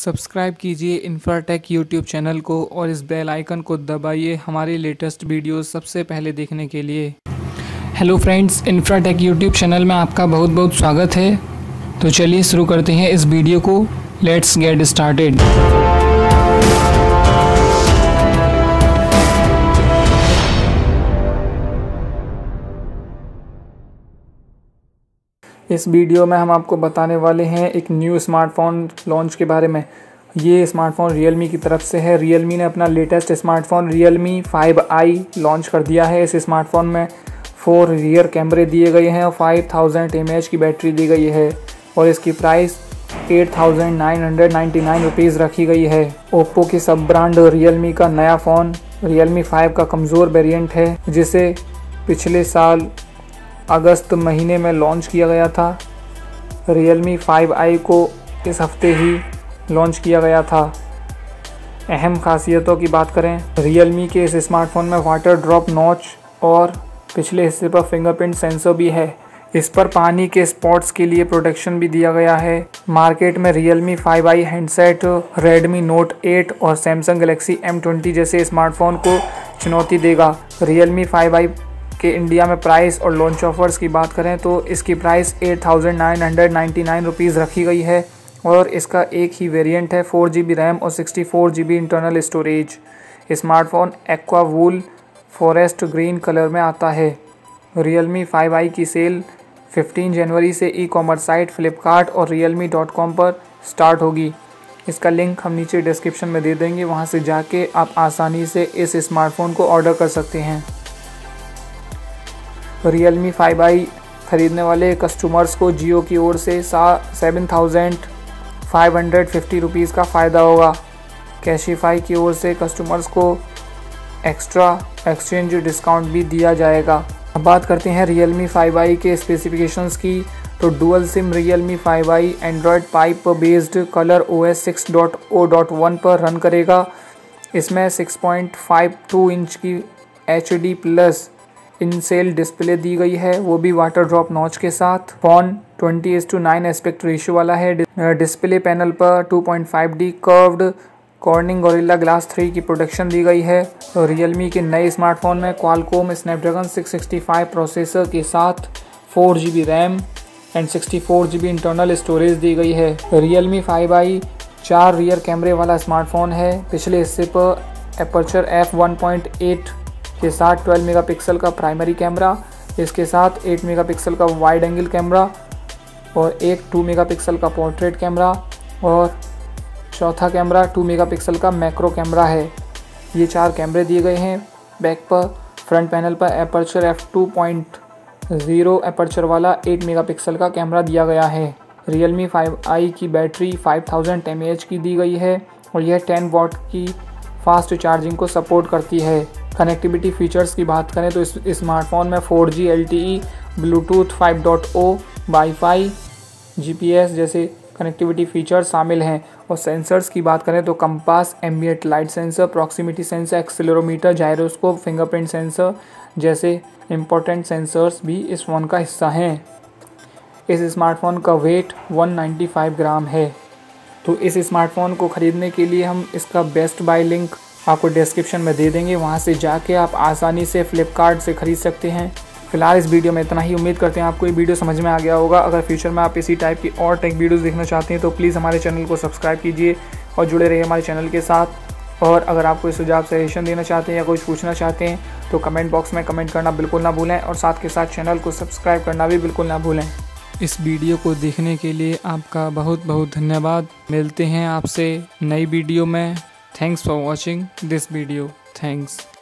Subscribe कीजिए Infratech YouTube channel को और इस बेल आइकन को दबाइए हमारी लेटेस्ट वीडियोस सबसे पहले देखने के लिए। Hello friends, Infratech YouTube channel में आपका बहुत बहुत स्वागत है। तो चलिए शुरू करते हैं इस वीडियो को। Let's get started. इस वीडियो में हम आपको बताने वाले हैं एक न्यू स्मार्टफोन लॉन्च के बारे में। ये स्मार्टफोन Realme की तरफ से है। Realme ने अपना latest smartphone Realme 5i launch कर दिया है। इस स्मार्टफोन में 4 रियर कैमरे दिए गए हैं और 5000 mAh की बैटरी दी गई है और इसकी प्राइस 8999 रुपीज़ रखी गई है। ओप्पो की सब ब्रांड Realme का नया फ़ोन Realme 5 का कमज़ोर वेरिएंट है, जिसे पिछले साल अगस्त महीने में लॉन्च किया गया था। Realme 5i को इस हफ्ते ही लॉन्च किया गया था। अहम खासियतों की बात करें, Realme के इस स्मार्टफोन में वाटर ड्रॉप नॉच और पिछले हिस्से पर फिंगरप्रिंट सेंसर भी है। इस पर पानी के स्पॉट्स के लिए प्रोटेक्शन भी दिया गया है। मार्केट में Realme 5i handset Redmi Note 8 और Samsung Galaxy M20 जैसे स्मार्टफोन को चुनौती देगा। Realme 5i के इंडिया में प्राइस और लॉन्च ऑफर्स की बात करें तो इसकी प्राइस 8999 रुपीज़ रखी गई है और इसका एक ही वेरिएंट है 4GB रैम और 64GB internal storage. Smartphone aqua वूल फॉरेस्ट ग्रीन कलर में आता है। Realme 5i की सेल 15 जनवरी से ई-कॉमर्स साइट फ्लिपकार्ट और realme.com पर स्टार्ट होगी। इसका लिंक हम नीचे डिस्क्रिप्शन में दे देंगे, वहां से जाके आप आसानी से इस स्मार्टफोन को ऑर्डर कर सकते हैं। Realme 5i खरीदने वाले कस्टमर्स को जियो की ओर से 7550 रुपीज़ का फ़ायदा होगा। कैशिफाई की ओर से कस्टमर्स को एक्स्ट्रा एक्सचेंज डिस्काउंट भी दिया जाएगा। अब बात करते हैं Realme 5i के स्पेसिफिकेशंस की। तो dual SIM Realme 5i Android pie based Color OS 6.0.1 पर रन करेगा। इसमें 6.52 इंच की HD प्लस इन-सेल डिस्प्ले दी गई है, वो भी वाटर ड्रॉप नॉच के साथ। फ़ोन 20:9 एस्पेक्ट रेशियो वाला है। डिस्प्ले पैनल पर 2.5D curved cornering gorilla glass 3 की प्रोटेक्शन दी गई है। तो Realme के नए स्मार्टफोन में क्वालकॉम स्नैपड्रैगन 665 प्रोसेसर के साथ 4GB RAM and 64GB internal storage दी गई है। Realme 5i 4 रियर कैमरे वाला स्मार्टफोन है। पिछले हिस्से पर एपर्चर f1.8 के साथ 12 मेगापिक्सल का प्राइमरी कैमरा, इसके साथ 8 मेगापिक्सल का वाइड एंगल कैमरा और एक 2 मेगापिक्सल का पोर्ट्रेट कैमरा और चौथा कैमरा 2 मेगापिक्सल का मैक्रो कैमरा है। ये 4 कैमरे दिए गए हैं बैक पर। फ्रंट पैनल पर एपर्चर f2.0 एपर्चर वाला 8 मेगापिक्सल का कैमरा दिया गया है। Realme 5i की बैटरी 5000 mAh की दी गई है और यह 10 वॉट की फास्ट चार्जिंग को सपोर्ट करती है। कनेक्टिविटी फीचर्स की बात करें तो इस स्मार्टफोन में 4G LTE, Bluetooth 5.0, wifi, GPS जैसे कनेक्टिविटी फीचर्स शामिल हैं। और सेंसर्स की बात करें तो compass, ambient light sensor, proximity sensor, accelerometer, gyroscope, fingerprint sensor जैसे इंपॉर्टेंट सेंसर्स भी इस फ़ोन का हिस्सा हैं। इस स्मार्टफोन का वेट 195 ग्राम है। तो इस स्मार्टफोन को ख़रीदने के लिए हम इसका बेस्ट बाय लिंक आपको डिस्क्रिप्शन में दे देंगे, वहां से जाके आप आसानी से फ्लिपकार्ट से ख़रीद सकते हैं। फिलहाल इस वीडियो में इतना ही। उम्मीद करते हैं आपको ये वीडियो समझ में आ गया होगा। अगर फ्यूचर में आप इसी टाइप की और टेक वीडियोस देखना चाहते हैं तो प्लीज़ हमारे चैनल को सब्सक्राइब कीजिए और जुड़े रहिए हमारे चैनल के साथ। और अगर आप कोई सुझाव सजेशन देना चाहते हैं या कुछ पूछना चाहते हैं तो कमेंट बॉक्स में कमेंट करना बिल्कुल ना भूलें और साथ के साथ चैनल को सब्सक्राइब करना भी बिल्कुल ना भूलें। इस वीडियो को देखने के लिए आपका बहुत बहुत धन्यवाद। मिलते हैं आपसे नई वीडियो में। Thanks for watching this video. Thanks.